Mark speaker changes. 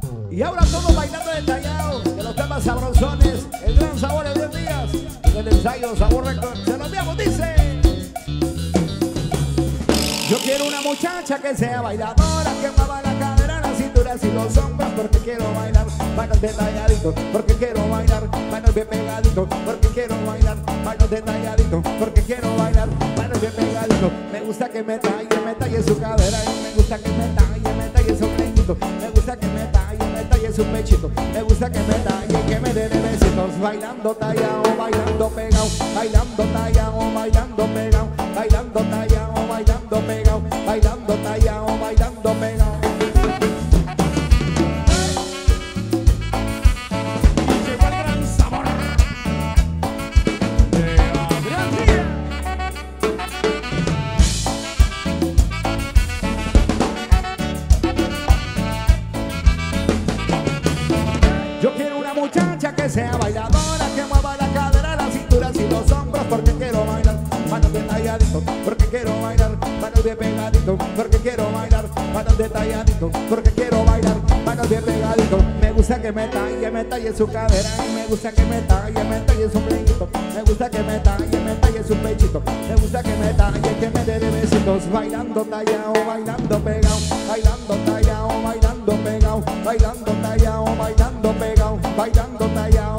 Speaker 1: Y ahora todos bailando detallado de los temas sabrosones, el gran sabor de 10 días, en el ensayo Sabor Record. Se lo enviamos, dice. Yo quiero una muchacha que sea bailadora, que mueva la cadera, las cinturas y los hombros, porque quiero bailar manos detalladito, porque quiero bailar manos bien pegadito, porque quiero bailar manos detalladito, porque quiero bailar manos bien pegadito. Me gusta que me talle su cadera, y me gusta que me talle su ombliguito, me gusta que me talle su pechito, me gusta que me talle, que me dé besitos, bailando tallado, bailando pegado, bailando tallado, bailando pegado, bailando tallado, bailando pegado, bailando tallado, bailando pegado.
Speaker 2: Llegó el gran sabor de Adrián Díaz.
Speaker 1: Yo quiero una muchacha que sea bailadora, que mueva la cadera, las cinturas y los hombros, porque quiero bailar manos detalladito, porque quiero bailar manos de pegadito, porque quiero bailar manos detalladito, porque quiero bailar manos de pegadito. Me gusta que me talle su cadera, y me gusta que me talle su ombliguito, me gusta que me talle su pechito, me gusta que me talle, que me dé besitos, bailando tallado, bailando pegado, bailando tallado, bailando pegado, bailando tallado, bailando pegado, bailando tallado.